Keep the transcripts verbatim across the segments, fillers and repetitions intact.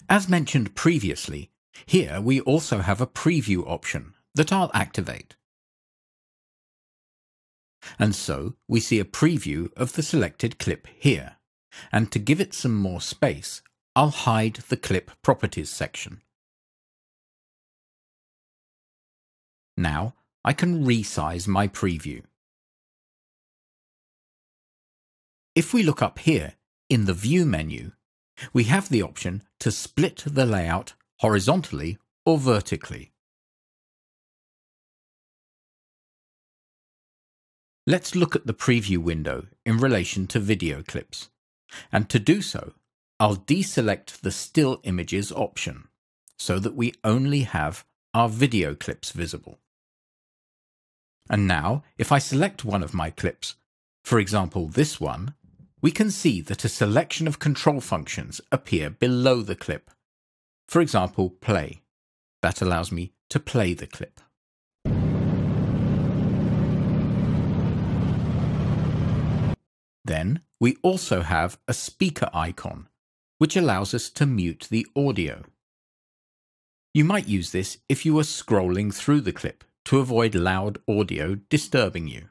As mentioned previously, here we also have a preview option that I'll activate. And so we see a preview of the selected clip here, and to give it some more space, I'll hide the clip properties section. Now I can resize my preview. If we look up here in the View menu, we have the option to split the layout horizontally or vertically. Let's look at the preview window in relation to video clips, and to do so, I'll deselect the Still Images option so that we only have our video clips visible. And now, if I select one of my clips, for example this one, we can see that a selection of control functions appear below the clip. For example, play. That allows me to play the clip. Then we also have a speaker icon, which allows us to mute the audio. You might use this if you were scrolling through the clip to avoid loud audio disturbing you.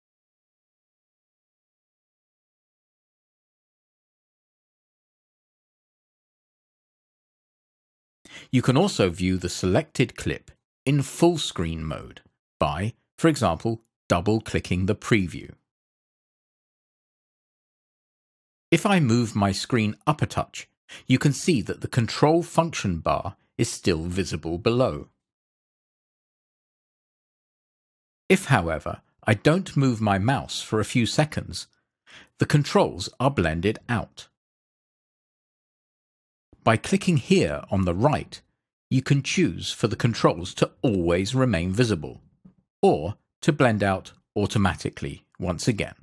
You can also view the selected clip in full screen mode by, for example, double-clicking the preview. If I move my screen up a touch, you can see that the control function bar is still visible below. If, however, I don't move my mouse for a few seconds, the controls are blended out. By clicking here on the right, you can choose for the controls to always remain visible, or to blend out automatically once again.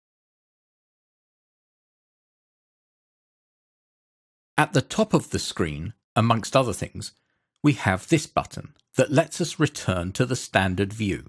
At the top of the screen, amongst other things, we have this button that lets us return to the standard view.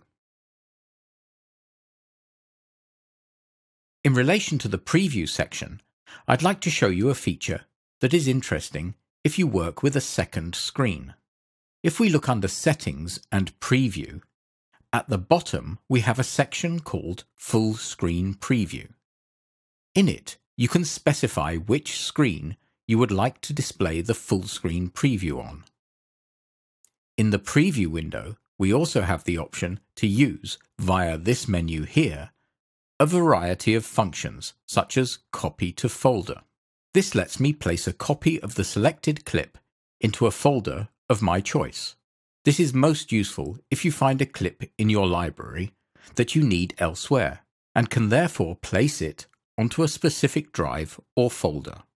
In relation to the preview section, I'd like to show you a feature that is interesting if you work with a second screen. If we look under Settings and Preview, at the bottom we have a section called Full Screen Preview. In it, you can specify which screen you would like to display the full screen preview on. In the Preview window, we also have the option to use, via this menu here, a variety of functions such as Copy to Folder. This lets me place a copy of the selected clip into a folder of my choice. This is most useful if you find a clip in your library that you need elsewhere, and can therefore place it onto a specific drive or folder.